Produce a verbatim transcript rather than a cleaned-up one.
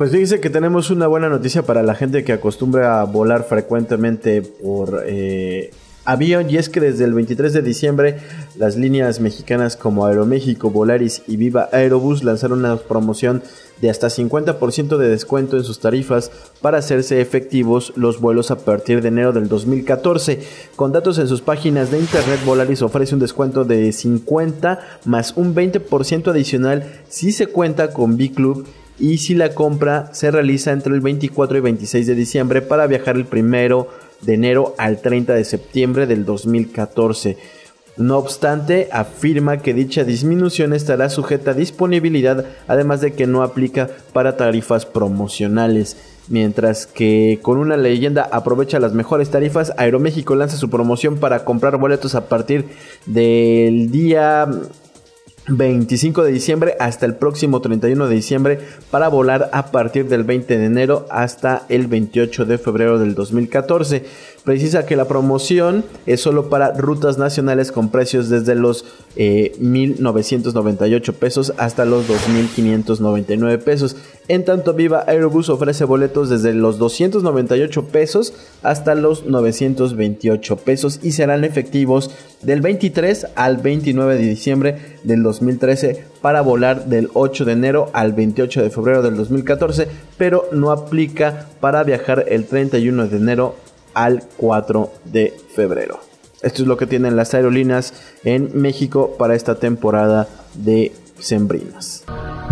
Pues dice que tenemos una buena noticia para la gente que acostumbra a volar frecuentemente por eh, avión, y es que desde el veintitrés de diciembre las líneas mexicanas como Aeroméxico, Volaris y Viva Aerobús lanzaron una promoción de hasta cincuenta por ciento de descuento en sus tarifas para hacerse efectivos los vuelos a partir de enero del dos mil catorce. Con datos en sus páginas de internet, Volaris ofrece un descuento de cincuenta más un veinte por ciento adicional si se cuenta con B-Club, y si la compra se realiza entre el veinticuatro y veintiséis de diciembre para viajar el primero de enero al treinta de septiembre del dos mil catorce. No obstante, afirma que dicha disminución estará sujeta a disponibilidad, además de que no aplica para tarifas promocionales. Mientras que con una leyenda aprovecha las mejores tarifas, Aeroméxico lanza su promoción para comprar boletos a partir del día veinticinco de diciembre hasta el próximo treinta y uno de diciembre para volar a partir del veinte de enero hasta el veintiocho de febrero del dos mil catorce. Precisa que la promoción es solo para rutas nacionales con precios desde los eh, mil novecientos noventa y ocho pesos hasta los dos mil quinientos noventa y nueve pesos. En tanto, Viva Aerobús ofrece boletos desde los doscientos noventa y ocho pesos hasta los novecientos veintiocho pesos y serán efectivos del veintitrés al veintinueve de diciembre del dos mil trece para volar del ocho de enero al veintiocho de febrero del dos mil catorce, pero no aplica para viajar el treinta y uno de enero al cuatro de febrero. Esto es lo que tienen las aerolíneas en México para esta temporada de sembrinas.